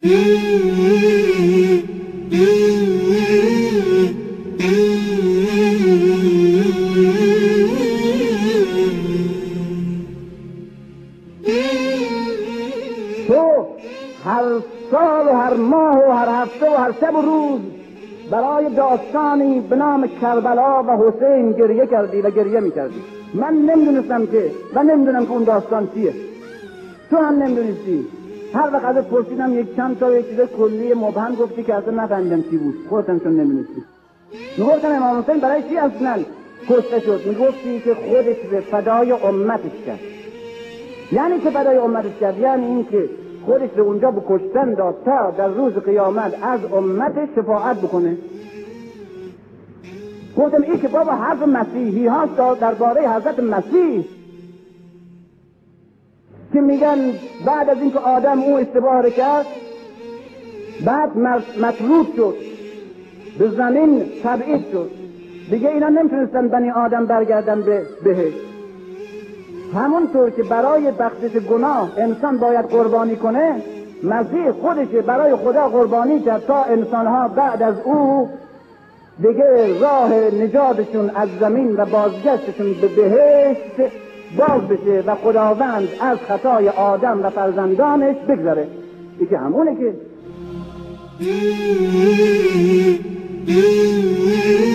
تو هر سال و هر ماه و هر هفته و هر شب و روز برای داستانی به نام کربلا و حسین گریه کردی و گریه میکردی. من نمیدونستم که و نمیدونم که اون داستان چیه. تو هم نمیدونستی. هر وقت ازت پرسیدم یک چند تا یک چیز کلی مبهم گفتی که اصلا نفهمیدم چی بود. خودت چون نمیدونستی. میگفتم امام حسین برای چی اصلا کشته شد؟ میگفتی که خودش به فدای امتش کرد. یعنی که فدای امتش کرد یعنی این که خودش به اونجا به کشتن داد تا در روز قیامت از امتش شفاعت بکنه. گفتم این که بابا حرف مسیحی هاست درباره حضرت مسیح که میگن بعد از اینکه آدم او اشتباه کرد بعد مطرود شد به زمین تبعید شد دیگه اینا نمیتونستن بنی آدم برگردن به بهشت. همونطور که برای بخشش گناه انسان باید قربانی کنه مسیح خودش برای خدا قربانی کرد تا انسانها بعد از او دیگه راه نجاتشون از زمین و بازگشتشون به بهشت باز بشه و خداوند از خطای آدم و فرزندانش بگذره. این که همونه که